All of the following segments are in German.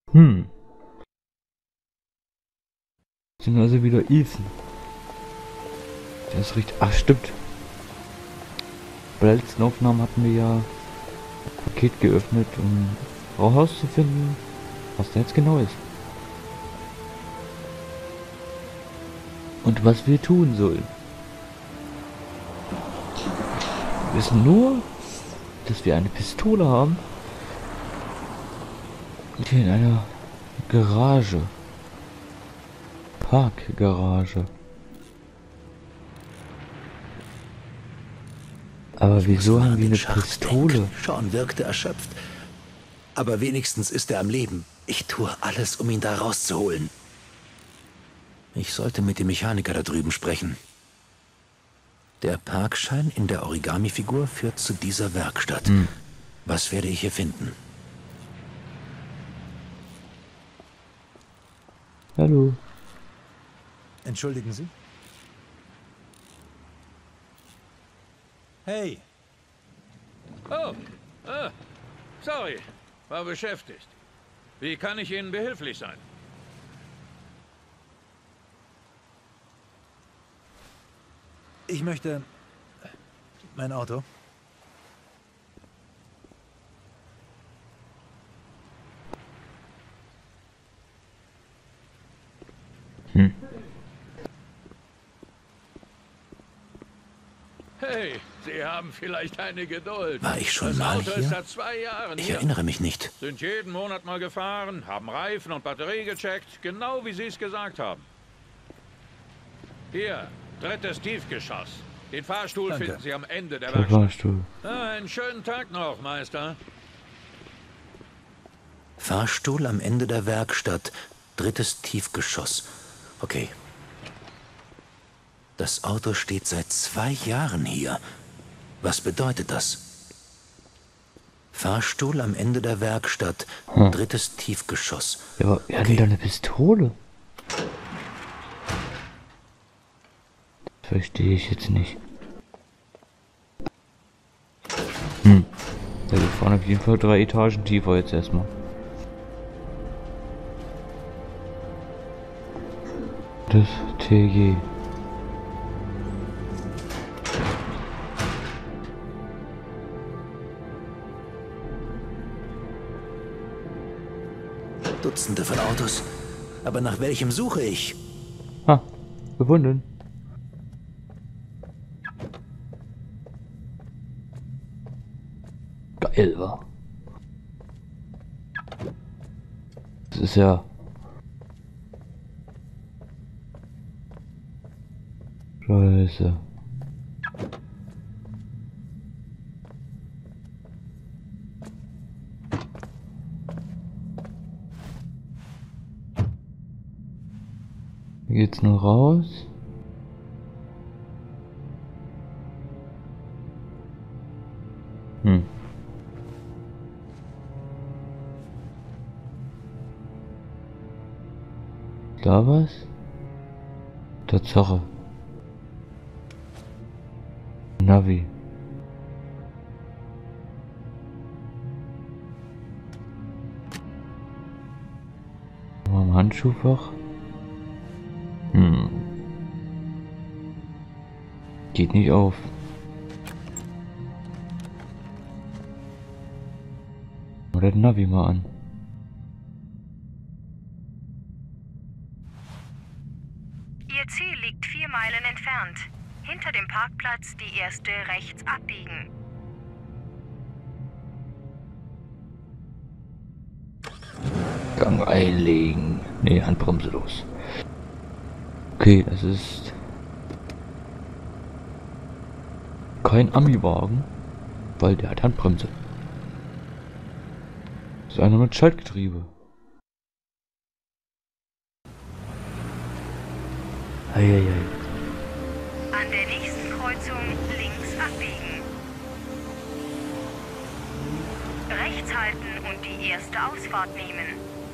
Hm. Sind also wieder Ethan. Der ist richtig. Ach, stimmt. Bei der letzten Aufnahme hatten wir ja das Paket geöffnet, um herauszufinden, was da jetzt genau ist. Und was wir tun sollen. Wir wissen nur, dass wir eine Pistole haben. Und hier in einer Garage. Parkgarage. Aber wieso haben wir eine Pistole? Sean wirkte erschöpft. Aber wenigstens ist er am Leben. Ich tue alles, um ihn da rauszuholen. Ich sollte mit dem Mechaniker da drüben sprechen. Der Parkschein in der Origami-Figur führt zu dieser Werkstatt. Was werde ich hier finden? Hallo. Entschuldigen Sie? Hey! Oh, sorry, war beschäftigt. Wie kann ich Ihnen behilflich sein? Ich möchte... mein Auto. Hey, Sie haben vielleicht eine Geduld. War ich schon Das mal Auto hier? ist seit 2 Jahren Ich hier. erinnere mich nicht. Sind jeden Monat mal gefahren, haben Reifen und Batterie gecheckt, genau wie Sie es gesagt haben. Hier, 3. Tiefgeschoss. Den Fahrstuhl Danke. finden Sie am Ende der Der Werkstatt. Fahrstuhl. Einen schönen Tag noch, Meister. Fahrstuhl am Ende der Werkstatt. 3. Tiefgeschoss. Okay. Das Auto steht seit 2 Jahren hier. Was bedeutet das? Fahrstuhl am Ende der Werkstatt. 3. Tiefgeschoss. Ja, aber wir hatten da eine Pistole. Das verstehe ich jetzt nicht. Ja, wir fahren auf jeden Fall 3 Etagen tiefer jetzt erstmal. Das TG. Dutzende von Autos. Aber nach welchem suche ich? Ha, gefunden. Geil war. Das ist ja... Scheiße. Hier geht's nur raus. Da was? Tatsache. Navi. Mal im Handschuhfach. Geht nicht auf. Oder den Navi mal an. Ihr Ziel liegt 4 Meilen entfernt. Hinter dem Parkplatz die erste rechts abbiegen. Gang einlegen. Nee, Handbremse los. Okay, das ist kein Ami-Wagen, weil der hat Handbremse. Das ist einer mit Schaltgetriebe. Eieiei. An der nächsten Kreuzung links abbiegen. Rechts halten und die erste Ausfahrt nehmen.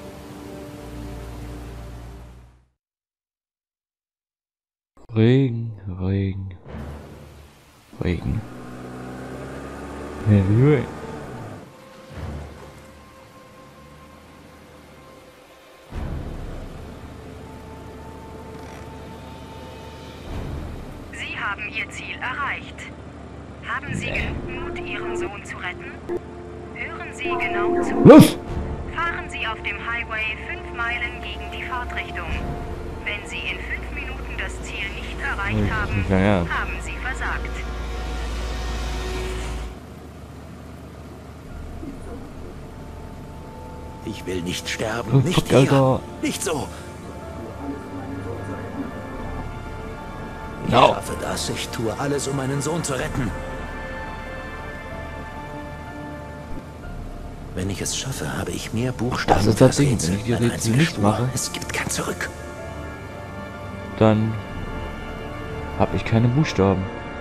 Regen, Regen, Regen. Heavy Rain. haben Ihr Ziel erreicht. Haben Sie genug Mut, Ihren Sohn zu retten? Hören Sie genau zu. Los! Fahren Sie auf dem Highway 5 Meilen gegen die Fahrtrichtung. Wenn Sie in 5 Minuten das Ziel nicht erreicht haben, Ja. haben Sie versagt. Ich will nicht sterben, Oh, nicht fuck, hier. Alter. Nicht so. Ich No. schaffe das. Ich tue alles, um meinen Sohn zu retten. Wenn ich es schaffe, habe ich mehr Buchstaben. Das ist das für Ding, Rätsel. wenn ich die Eine Rätsel einzige nicht Spur. mache. Es gibt kein Zurück. Dann habe ich keine Buchstaben.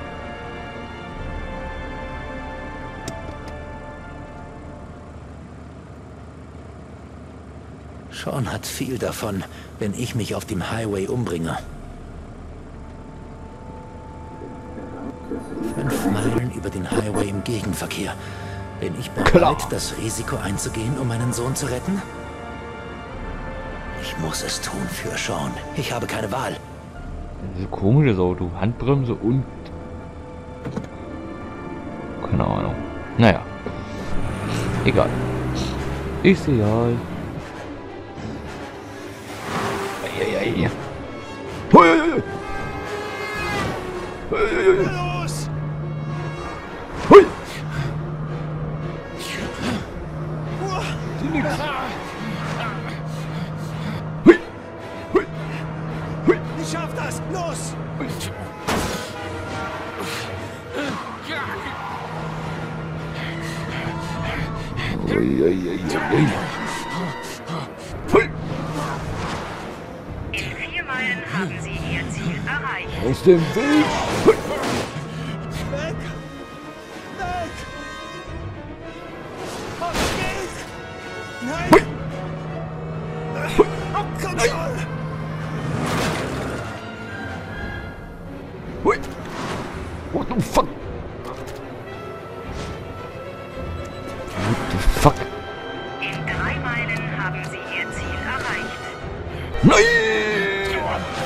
Sean hat viel davon, wenn ich mich auf dem Highway umbringe. 5 Meilen über den Highway im Gegenverkehr. Bin ich bereit, Klar. das Risiko einzugehen, um meinen Sohn zu retten? Ich muss es tun für Sean. Ich habe keine Wahl. So komisches Auto. Handbremse und... Keine Ahnung. Naja. Egal. Ist egal. Eieiei. Hui, hui, hui. Hui, hui, hui. Los! Hui. Nix. Hui. Hui. Hui. Ich schaff das! Los! Hui. Eieiei. Hui. In 4 Meilen haben Sie Ihr Ziel erreicht. Aus dem Weg. Hui. Weg! Weg! Auf den Weg! Nein! Komm schon! Hui. What the fuck? What the fuck? In 3 Meilen haben Sie Ihr Ziel erreicht. Nein!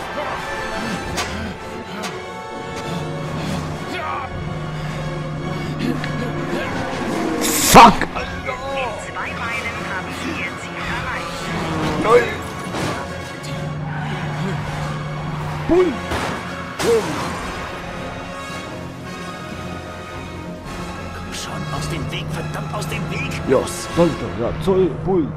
Fuck! In 2 Meilen haben Sie Ihr Ziel erreicht. Nein! Bull! Sean, aus dem Weg, verdammt, aus dem Weg! Ja, sollte, ja, Zoll, Bull.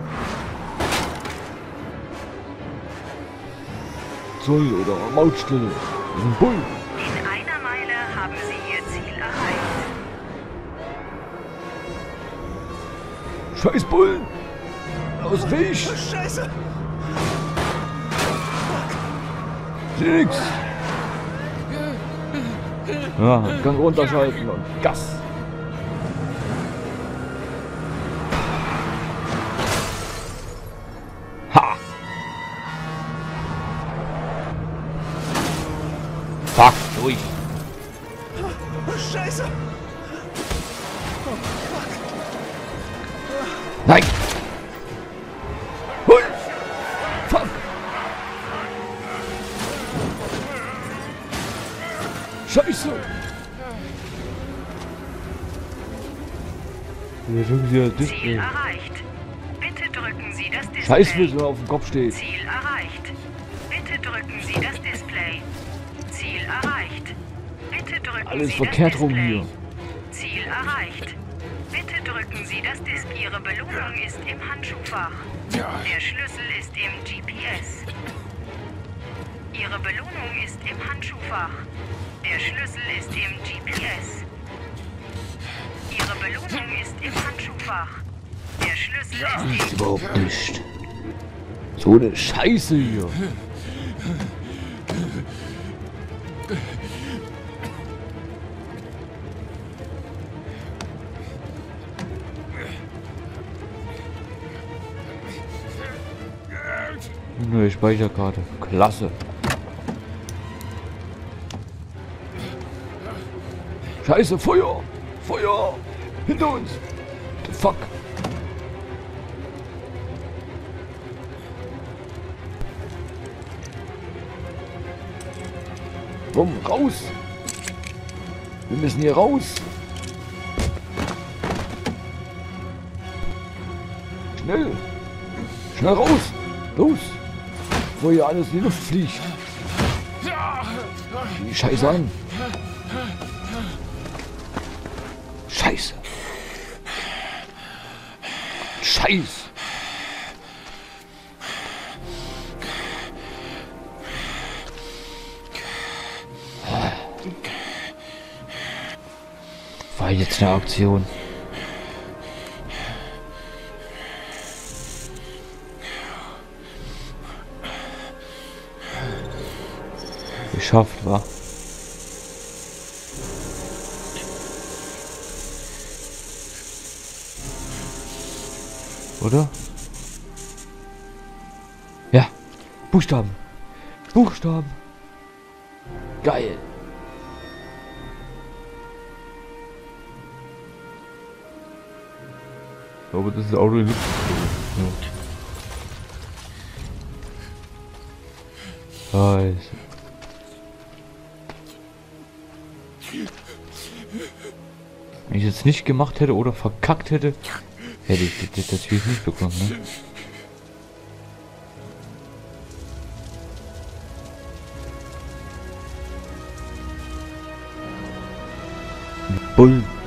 Zoll oder Mautstelle. Ein Bull. In 1 Meile haben Sie Ihr Ziel erreicht. Scheiß Bullen! Aus dem Weg! Scheiße! Sieh nix! Ja, Gang runterschalten und Gas! Ha! Fuck, durch! Scheiße! Nein! Hui! Fuck! Scheiße! Hier drücken Sie das Ziel Display. erreicht. Bitte drücken Sie das Display. Scheiß, wie es auf dem Kopf steht. Ziel erreicht. Bitte drücken Sie das Display. Ziel erreicht. Bitte drücken Alles Sie verkehrt das rum Display. hier. Ziel erreicht. Bitte drücken Sie das Display. Ihre Belohnung ist im Handschuhfach. Der Schlüssel ist im GPS. Ihre Belohnung ist im Handschuhfach. Der Schlüssel ist im GPS. Ihre Belohnung ist im Handschuhfach. Der Schlüssel ist im... Überhaupt nicht. So eine Scheiße hier. Neue Speicherkarte. Klasse. Scheiße, Feuer! Feuer! Hinter uns! The fuck? Komm, raus! Wir müssen hier raus. Schnell. Schnell raus. Los. Bevor hier alles in die Luft fliegt. Die Scheiße an. Scheiße. Scheiße. War jetzt eine Aktion. Geschafft, war. Oder? Ja. Buchstaben. Buchstaben. Geil. Aber das ist Auto in Luft. Ja. Scheiße. Wenn ich es nicht gemacht hätte oder verkackt hätte, hätte ich das natürlich nicht bekommen, ne? Bull.